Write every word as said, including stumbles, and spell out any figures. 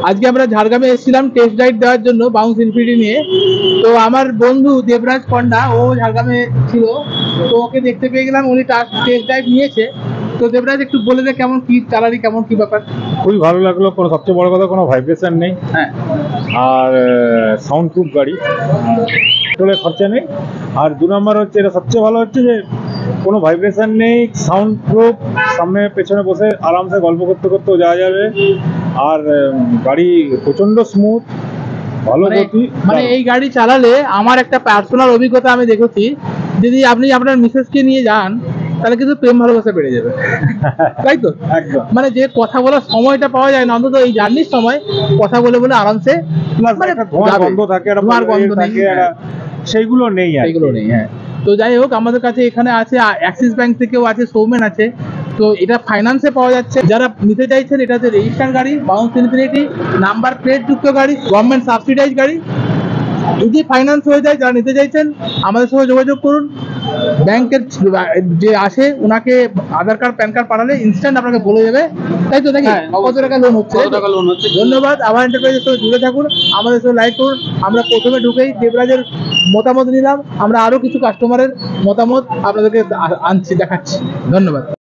আজকে আমরা ঝাড়গ্রামে এসেছিলাম টেস্ট রাইড দেওয়ার জন্য বাউন্স ইনফিনিটি নিয়ে। তো আমার বন্ধু দেবরাজ পন্ডা ও ঝাড়গ্রামে ছিল, তো ওকে দেখতে পেয়ে গেলাম, উনি টেস্ট রাইড নিয়েছে। তো দেবরাজ একটু বলে দে কেমন কি চালারি, কেমন কি ব্যাপার। খুবই ভালো লাগলো, কোনো সবচেয়ে বড় কথা কোনো ভাইব্রেশন নেই। হ্যাঁ, আর সাউন্ড প্রুফ গাড়ি, পেট্রোলের খরচা নেই। আর দু নম্বর হচ্ছে, এটা সবচেয়ে ভালো হচ্ছে যে কোনো ভাইব্রেশন নেই, সাউন্ড প্রুফ, সামনে পেছনে বসে আরামসে গল্প করতে করতেও যাওয়া যাবে। আর গাড়ি প্রচণ্ড স্মুথ, ভালো গতি। মানে এই গাড়ি চালালে আমার একটা পার্সোনাল অভিজ্ঞতা আমি দেখেছি, যদি আপনি আপনার মিসেসকে নিয়ে যান তাহলে কিন্তু প্রেম ভালোবাসা বেড়ে যাবে, তাই তো? একদম। মানে যে কথা বলার সময়টা পাওয়া যায় না, অন্তত এই জার্নির সময় কথা বলে বলে আরামসে, মানে একটা ধোঁয়ার গন্ধ থাকে, একটা ধোঁয়ার গন্ধ নেই, সেইগুলো নেই, সেইগুলো নেই। হ্যাঁ, তো যাই হোক, আমাদের কাছে এখানে আছে অ্যাক্সিস ব্যাংক থেকেও আছে, সৌমেন আছে। তো এটা ফাইন্যান্সে পাওয়া যাচ্ছে। যারা নিতে চাইছেন, এটা হচ্ছে রেজিস্টার গাড়ি, বাউন্স ইনফিনিটি, নাম্বার প্লেট যুক্ত গাড়ি, গভর্নমেন্ট সাবসিডাইজ গাড়ি। যদি ফাইন্যান্স হয়ে যায়, যারা নিতে চাইছেন আমাদের সঙ্গে যোগাযোগ করুন। ব্যাংকের যে আসে ওনাকে আধার কার্ড প্যান কার্ড পাঠালে ইনস্ট্যান্ট আপনাকে বলে দেবে, তাই তো? নাকি কত টাকা লোন হচ্ছে? ধন্যবাদ। আবার এন্টারপ্রাইজের সঙ্গে জুড়ে থাকুন, আমাদের সঙ্গে লাইক করুন। আমরা প্রথমে ঢুকেই দেবরাজের মতামত নিলাম, আমরা আরো কিছু কাস্টমারের মতামত আপনাদেরকে আনছি, দেখাচ্ছি। ধন্যবাদ।